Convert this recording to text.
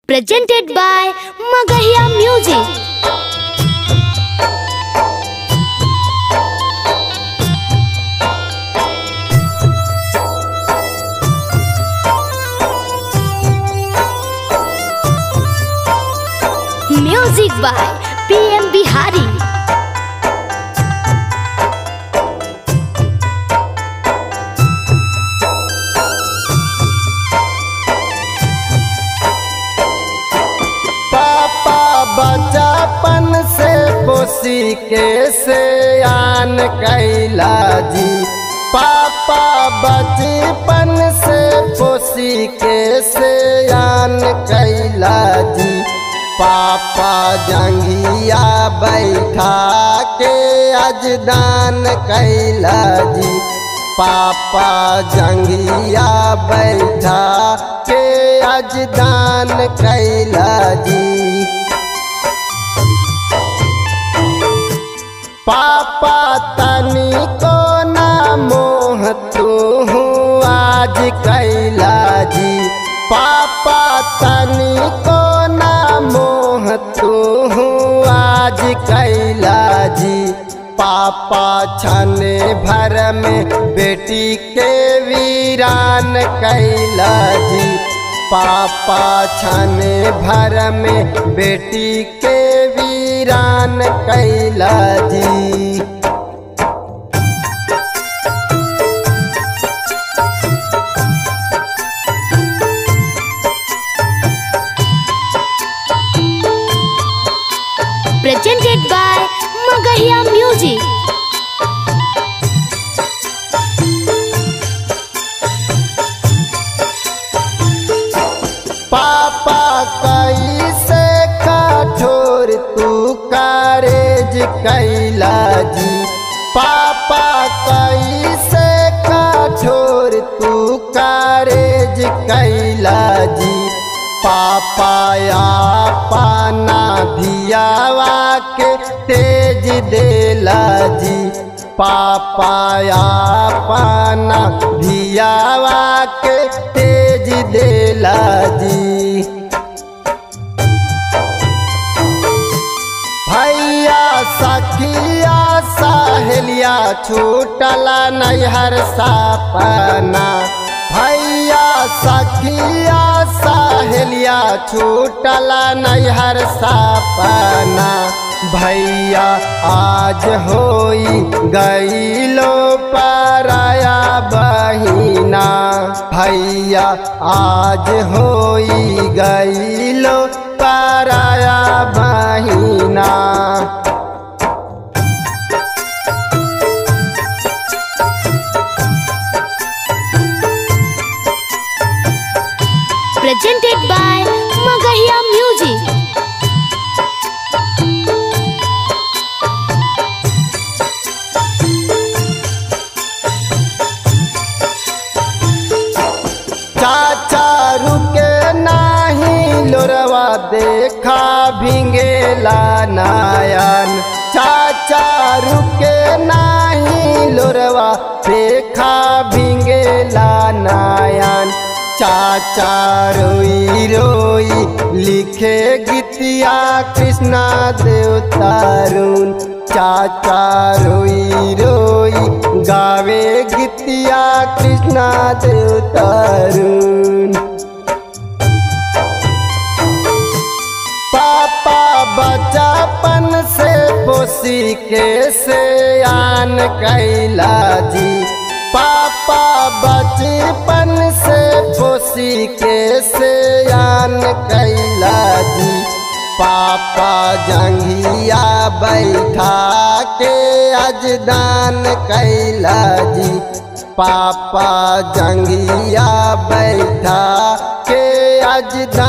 presented by Magahiya Music. Music by PM Bihari. बचपन से पोसी के सयान कैला जी। पापा बचपन से पोसी के सयान कैला जी। पापा जंघिया बैठा के अजदान कैला जी। पापा जंघिया बैठा के अजदान कैला जी। पापा तनी को ना मोह तू आज कैला जी। पापा तनी को ना मोह तू आज कैला जी। पापा छने भर में बेटी के वीरान कैला जी। पापा छने भर में बेटी के वीरान कैला जी। Presented by Magahiya Music. पापा कैसे कठोर तू कारेज कैला जी। पापा कैसे कठोर तू कारेज कैला जी। पापा पाना धियावा के तेज देला जी। पापा पाना धियावा के तेज देला जी। भैया सखिया सहेलिया छूटला नैहर सपना। भैया सखिया सहेलिया छूटला नैहर सपना। भैया आज होई गईलो पराया बहिना। भैया आज होई गईलो पराया बहिना। Presented by Magahiya Music. चाचा रुके नाही लोरवा देखा भिंगेला नयन। चाचा रुके नाही लोरवा देखा भिंगेला नयन। चाचा रोई रोई लिखे गीतिया कृष्णा देव तरुण। चाचा रोई रोई गावे गीतिया कृष्णा देव तरुण। पापा बचपन से पोसी के सयान कैला जी। पापा बचपन से पोसी के सयान कैला जी। पापा जंघिया बैठा के अजदान कैला जी। पापा जंघिया बैठा के अजदान